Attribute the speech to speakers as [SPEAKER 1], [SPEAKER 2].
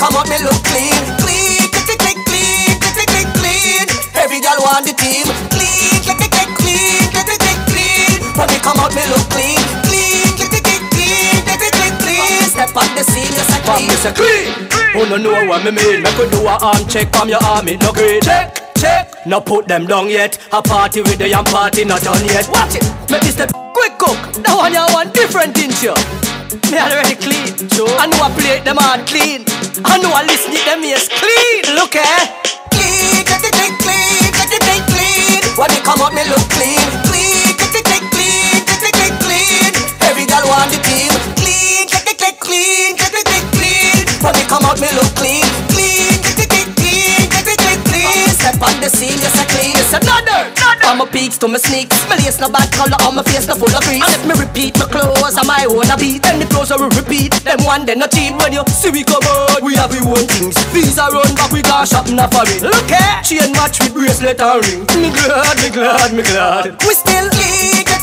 [SPEAKER 1] come out, me look clean. Clean, click, click, clean, click, click, clean. Every girl want the team. Clean, click, click, clean, click, click, clean. When me come out, me look clean. Clean, click, click, clean, click, click, clean. Step on the scene, you say clean.
[SPEAKER 2] Me say clean. Who no know what me mean? Me could do a arm check from your arm, it no green. Check, check. No put them down yet. A party with the young party not done yet. Watch it. Make this the quick cook. That one you want different things you. Me already clean. Sure. I know I play them hard clean. I know I listen to them ears clean. Look
[SPEAKER 1] clean, click, click, clean, click, click, clean. When me come out, me look clean. Clean, click, click, clean, click, click, clean. Every girl want the team. Clean, click, click, clean, click, click, clean. When me come out, me look clean. Clean, click, click, clean, click, click, clean. Step on the scene, you say clean. It's another. I'm a peaks to my sneaks. My lace no bad color, on my face no full of grease. And if me repeat, my clothes are my own a beat. Then the clothes will repeat. Them one they no cheap. When you see we come out, we have we own things. Visa run back, we got shop na for it. Look chain match with bracelet and ring. Me glad, me glad, me glad. We still clean.